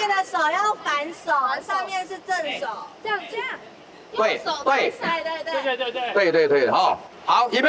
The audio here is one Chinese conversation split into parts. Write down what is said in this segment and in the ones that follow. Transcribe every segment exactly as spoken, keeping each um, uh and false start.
面的手要反手，上面是正手，这样这样。 对对对对对对对对对对对，好，好，预备。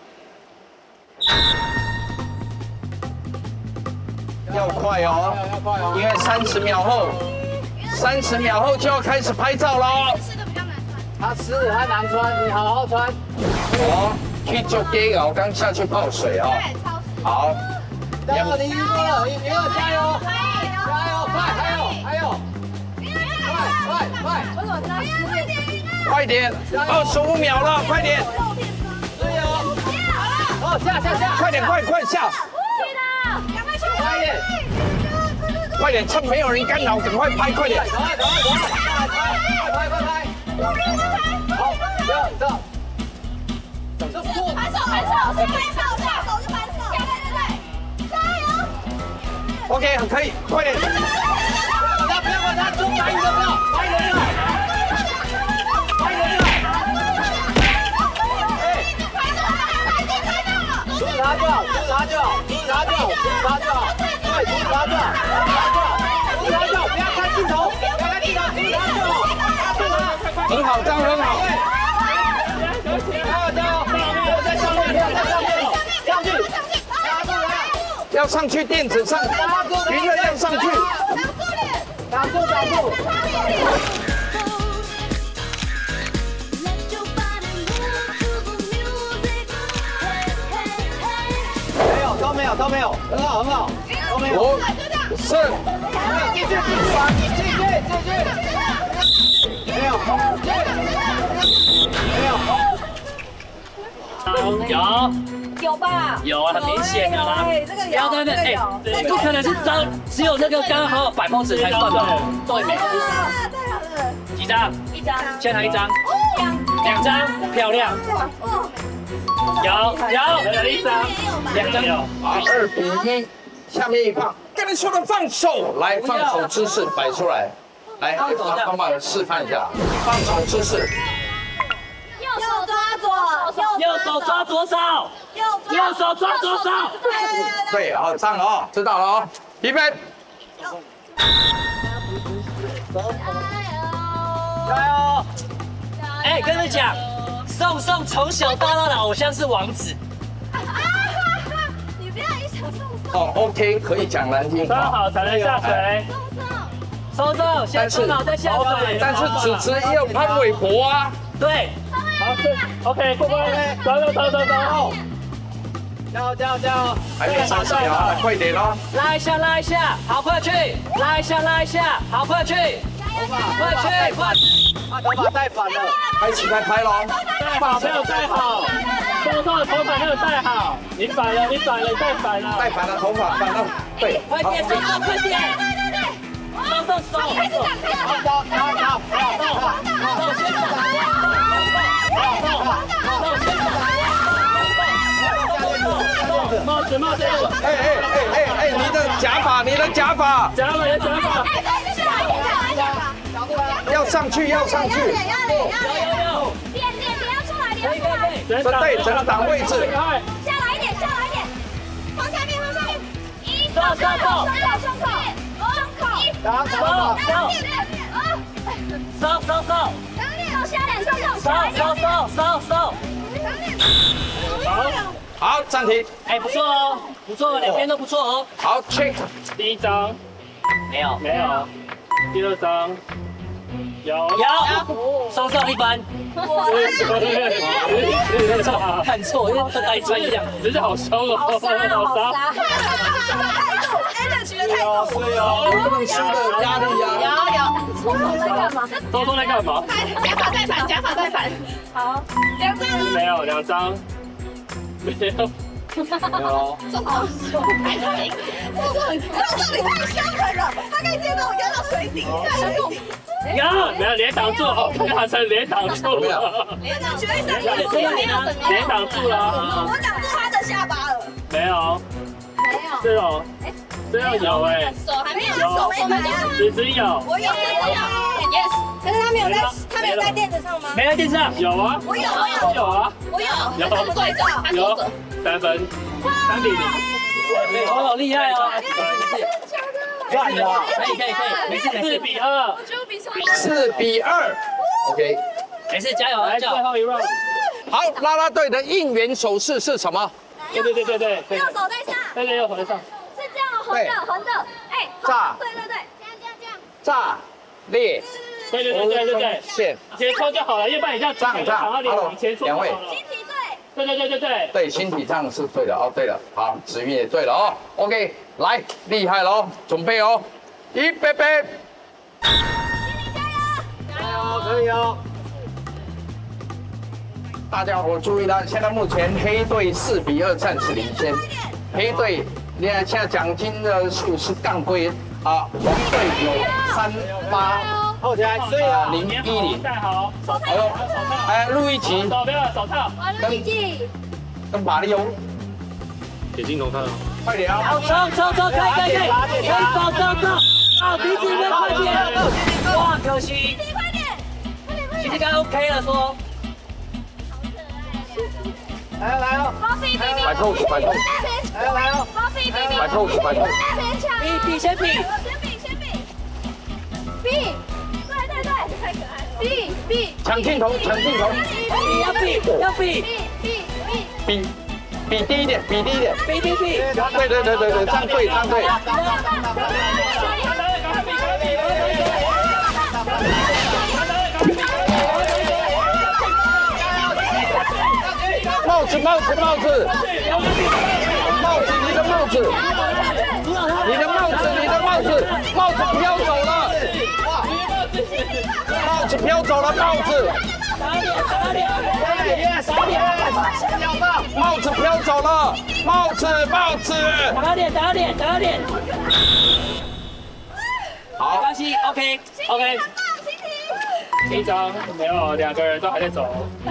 要快哦， 要快哦， 因为三十秒后，三十秒后就要开始拍照喽。 吃的比较难穿。 他吃他难穿，你好好穿。 哦，去做 gay 哦，刚下去泡水哦。 对，超市。 好， 加油，你赢了，赢了，加油！加油，快，还有还有，快快快！ 我怎么知道失恋？ 快点，二十五秒了，快点， 加油！好，下下下， 快点，快快下， 赶快去！ 快点， 快点，趁没有人干扰，赶快拍，快点。 赶快赶快赶快，快拍快拍！好，这样这样。这做反手反手是反手，下手是反手，对对对，加油！ OK， 很可以，快点。 不要不要管他，就打你的票，打你的票，打你的票。哎，出查就好，出查就好，出查就好，出查就好，对，出查就好，出查就好，不要看镜头，不要看镜头，出查就好，出查。 很好，这样很好。 加油加油！不要在上面，不要在上面，上去，拉住他。 要上去垫子上，娱乐要上去。 挡住挡住。没有都没有都没有，很好很好，都没有。 五、四， 继续继续玩，继续继续。没有，没有。 有有吧？ 有啊，很明显的啦。 这个有， 不要在那边，哎，不可能是张，只有那个刚好百分之才算吧？对，没错。 太好了， 几张？ 一张， 现在一张，两张，漂亮。有有，一张，两张有。 好，二比一，下面一放，跟你说的放手，来放手姿势摆出来，来，帮忙示范一下，放手姿势。 右手抓左， 右手抓左手， 右右手抓左手。 对，好，这样了哦，知道了哦，预备。 加油！ 哎，跟你们讲，宋宋从小到大的偶像是王子。 你不要影响宋宋。 哦 ，OK， 可以讲难听。 抓好才能下水。 宋宋，先抓好再下水。 但是子子也有潘玮柏啊。 对。 好，是 OK，过关 OK， 走走走走走。加油加油加油！ 还没三十秒啊，快点哦！ 拉一下拉一下，好快去！拉一下拉一下，好快去！ 头发快去快！ 把头发戴反了， 开始在拍喽！ 戴好没有戴好，宋宋的头发没有戴好，你反了你反了戴反了， 戴反了头发，反了，对， 快点宋宋快点！ 对对对， 宋宋手！ 开始讲，开始讲。 好好好好好， 宋先生！ 帽子帽子， 哎哎哎哎哎，你的假发，你的假发， 假发的假发， 哎，对，就是来点，来点。 要上去，要上去， 要脸，要脸，要脸。 有有， 脸脸脸要出来，脸可以要出来。 可以。 这对整挡位置， 下来一点，下来一点。放下面，放下面。一， 手手手， 胸口，胸口，一， 打手打手手手手， 手下脸，手手， 手手手手手。 好，暂停， 哎，不错哦，不错，两边都不错哦。 好 check， 第一张没有没有，第二张有有，双手一般。看错看错，因为跟大专一样。 真是好凶哦，好杀好杀。 哎，这举的太有重。 是有， 不能输的压力啊！ 有有，手手在干嘛？ 周周在干嘛？ 假发再反，假发再反。好，两张呢？ 没有两张，没有。有。 手手手太重，手手你太凶狠了，他可以直接把我压到水底，在水底。 有没有脸挡住？哦，大成脸挡住了， 连挡绝对上面没有，没有， 脸挡住了。 我挡住他的下巴了。 没有， 没有。 是哦，这样有哎， 手还没有，手没反啊。 只只有我有，我有 ，yes。可是他没有在，他没有在垫子上吗？ 没在电视上。 有啊， 我有，我有， 有啊， 我有。 有他不对照，他有左手。 三分，三比零。 哦，好厉害哦！ 真的假的？ 赚了， 可以可以可以，没事没事。 四比二， 我觉得比上四比二 ，OK。 没事，加油来最加油！ 后一 round。 好，啦啦队的应援手势是什么？ 对对对对对对右手在上， 对对，右手在上。 是这样，横的横的，哎， 炸对对对，这样这样这样， 炸裂对对对对对对， 线前抽就好了，要不然你这样仗仗躺到脸 Hello， 往前戳就好了。 集体队， 对对对对对， 对，新体上是对的哦。对了，好，子云也对了哦。OK， 来，厉害了哦，准备哦，预备备。 加油，可以哦。 大家伙注意了，现在目前黑队四比二暂时领先。黑队，你看现在奖金的数是杠归啊，红队有三八后起来，对啊， 零一零。 戴好，手套， 哎呦， 手套， 哎，录一集手不要手套， 完了，记， 跟马里欧， 给镜头看啊。 快点啊！ 冲冲冲，可以可以可以，可以走走走，啊，鼻子面快点！哇，可惜， 快点，快点快点， 其实刚刚 OK 了说。 来了来了， 包飞飞摆 pose 摆 pose， 来了来了， 包飞飞飞， 摆 pose 摆 pose。 大边抢， 比比先比， 先比先比，比，对对对，太可爱了，比比， 抢镜头，抢镜头， 比要比要比比比比， 比比低一点，比低一点。 比比比， 对对对对对，这样对，这样对。帽子帽子帽子，帽子你的帽子，你的帽子你的帽子，帽子飘走了，帽子飘走了，帽子，帽子飘走了，帽子帽子， 打脸打脸打脸， 好没，关系 ，OK OK。 第一张没有，两个人都还在走。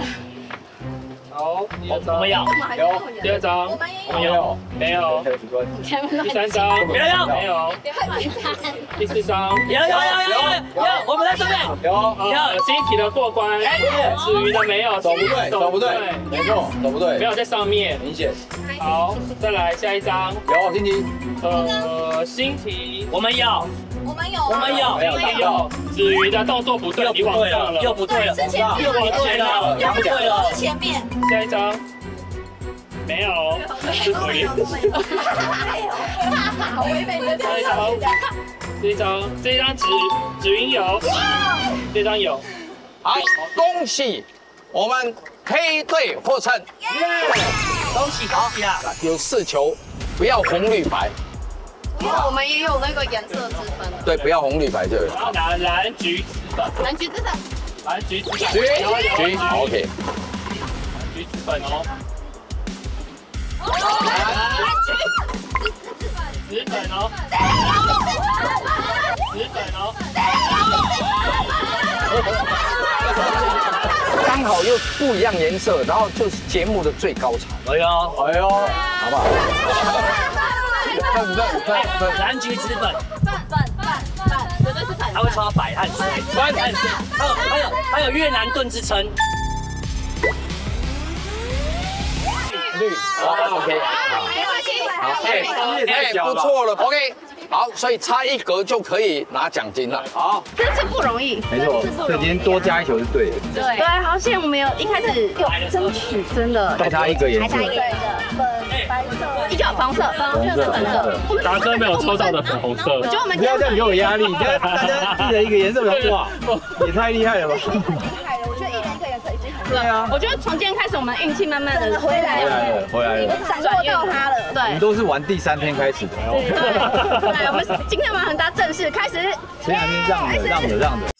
好，第二张我们要有，第二张我们也有没有，没有，第三张没有没有，第四张有有有有有有，我们在上面。 有， 呃，新题的过关，子瑜的没有， 走不对，走不对，没错，走不对， 没有在上面。 明显。 好，再来下一张， 有，星期呃，新题我们有， 我们有， 我们有， 没有没有，子瑜的动作不对，你往上了， 又不对了， 之前又不对了，又不对了。 是前面， 下一张没有，是子瑜。 好唯美的下一张，这一张，这一张紫紫云有，这张有。 好，恭喜我们黑队获胜， 恭喜恭喜啊！ 有四球，不要红绿白， 我们也有那个颜色之分的， 对，不要红绿白就有。 然后拿蓝橘紫粉， 蓝橘之粉， 蓝橘紫粉， 橘橘，OK。 橘紫粉哦， 蓝橘， 紫粉哦，紫粉哦。 刚好又不一样颜色，然后就是节目的最高潮。 哎呦， 哎呦， 好不好？粉粉粉粉， 蓝橘子粉， 粉粉粉粉，绝对是粉， 他会刷百汉水，百汉水，还有还有还有越南盾之称。 绿，好 ，OK，好， 没关系， 好，哎，哎，不错了 ，OK， 好，所以差一格就可以拿奖金了。 好， 真是不容易。 没错，所以今天多加一球是对的， 对对，好险我们有一开始有争取，真的再差一个颜色， 个粉白色，一角黄色，粉色粉色。 达哥没有抽到的粉红色我，觉得我们不要这样给我压力，这样大家一人一个颜色比较哇，也太厉害了吧？ 厉害了，我觉得一人一个颜色已经很对啊， 我觉得从今天开始，我们运气慢慢的回来回来了，回来了， 掌握到它了。 我们对都是玩第三天开始的， 对，我们今天玩很大正式开始。 前两天让的让的让的。